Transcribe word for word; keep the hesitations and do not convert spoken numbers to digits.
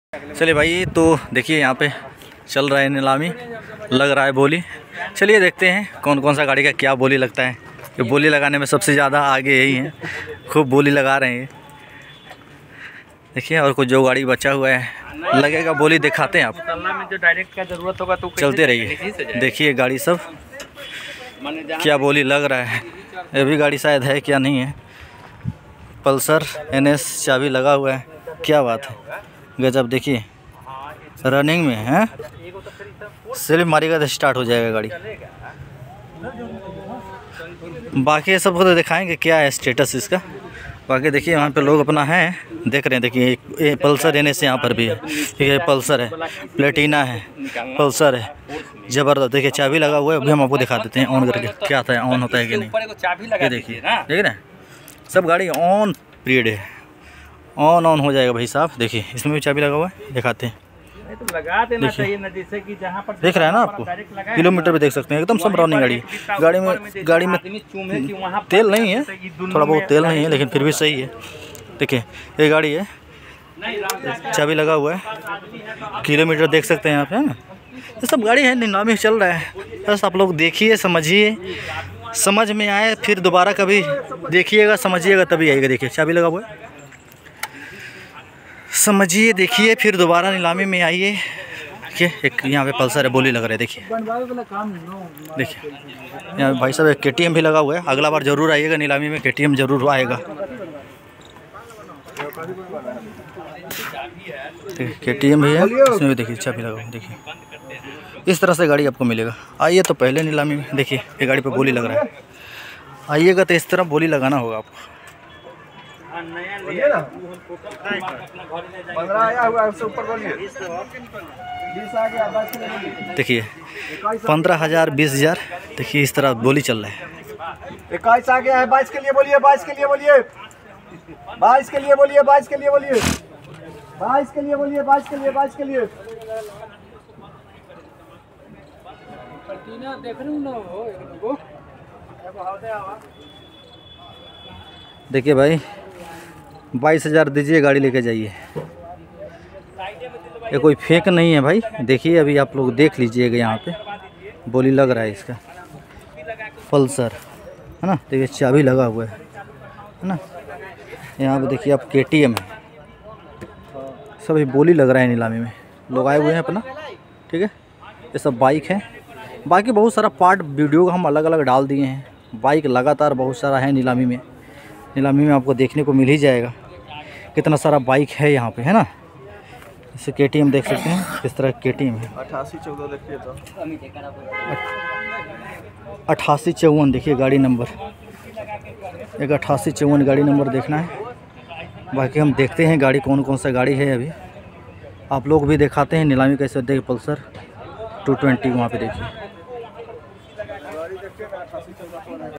चलिए भाई, तो देखिए यहाँ पे चल रहा है नीलामी, लग रहा है बोली। चलिए देखते हैं कौन कौन सा गाड़ी का क्या बोली लगता है। कि बोली लगाने में सबसे ज़्यादा आगे यही है, खूब बोली लगा रहे हैं देखिए। और कुछ जो गाड़ी बचा हुआ है लगेगा बोली दिखाते हैं आप, में जो डायरेक्ट का जरूरत होगा तो चलते रहिए। देखिए गाड़ी सब क्या बोली लग रहा है। ये भी गाड़ी शायद है क्या नहीं है, पल्सर एन एस चाबी लगा हुआ है। क्या बात है, गजब। देखिए रनिंग में है, सिर्फ मारेगा तो स्टार्ट हो जाएगा गाड़ी। बाकी सब को तो दिखाएंगे क्या है स्टेटस इसका। बाकी देखिए यहाँ पे लोग अपना है देख रहे हैं। देखिए ये पल्सर एन एस यहाँ पर भी है, ठीक है। पल्सर है, प्लेटिना है, पल्सर है, ज़बरदस्त। देखिए चाबी लगा हुआ है, अभी हम आपको दिखा देते हैं ऑन करके क्या आता है, ऑन होता है कि नहीं। ये देखिए देख रहे हैं, सब गाड़ी ऑन पीरियड है, ऑन ऑन हो जाएगा भाई साहब। देखिए इसमें भी चाबी लगा हुआ है, दिखाते हैं। तो लगा देना चाहिए ना, जैसे कि जहाँ पर देख रहा है ना आपको, किलोमीटर पे देख सकते हैं, एकदम सब रनिंग गाड़ी। गाड़ी में गाड़ी में तेल नहीं है, थोड़ा बहुत तेल नहीं है, लेकिन फिर भी सही है। देखिए ये गाड़ी है, चाबी लगा हुआ है, किलोमीटर देख सकते हैं यहाँ पे, है ना। ये सब गाड़ी है, नीलामी चल रहा है। बस आप लोग देखिए, समझिए, समझ में आए फिर दोबारा कभी देखिएगा, समझिएगा तभी आएगा। देखिए चाबी लगा हुआ है, समझिए, देखिए, फिर दोबारा नीलामी में आइए। देखिए एक यहाँ पे पल्सर है, बोली लग रहा है। देखिए देखिए यहाँ भाई साहब एक के टी एम भी लगा हुआ है। अगला बार जरूर आइएगा नीलामी में, के टी एम जरूर आएगा। के टी एम भी है, इसमें भी देखिए चाबी लगा हुआ है। देखिए इस तरह से गाड़ी आपको मिलेगा। आइए तो पहले नीलामी में देखिए, ये गाड़ी पे बोली लग रहा है। आइएगा तो इस तरह बोली लगाना होगा आपको। देखिए पंद्रह हजार बीस हजार देखिए इस तरह बोली चल रहा है। इक्कीस आ गया है, बाईस के लिए बोलिए, बाईस के लिए बोलिए, बाईस के लिए बोलिए, बाईस के लिए बोलिए, बाईस के लिए बोलिए, बाईस के लिए, बाईस के लिए। देखिए भाई बाईस हज़ार दीजिए, गाड़ी लेके जाइए। ये कोई फेक नहीं है भाई। देखिए अभी आप लोग देख लीजिएगा, यहाँ पे बोली लग रहा है इसका, पल्सर है ना। देखिए चाबी लगा हुआ है, है ना। यहाँ पे देखिए आप के टी एम है, सब बोली लग रहा है नीलामी में। लोग आए हुए हैं अपना, ठीक है। ये सब बाइक है, बाकी बहुत सारा पार्ट वीडियो हम अलग अलग डाल दिए हैं। बाइक लगातार बहुत सारा है नीलामी में। नीलामी में आपको देखने को मिल ही जाएगा कितना सारा बाइक है यहाँ पे, है ना। जैसे के टी एम देख सकते हैं, किस तरह के टी एम है। अट्ठासी चौदह देखिए तो अट्ठासी चौवन देखिए गाड़ी नंबर, एक अट्ठासी चौवन गाड़ी नंबर देखना है। बाकी हम देखते हैं गाड़ी कौन कौन सा गाड़ी है। अभी आप लोग भी दिखाते हैं नीलामी कैसे। देखिए पल्सर टू ट्वेंटी वहाँ पे देखिए।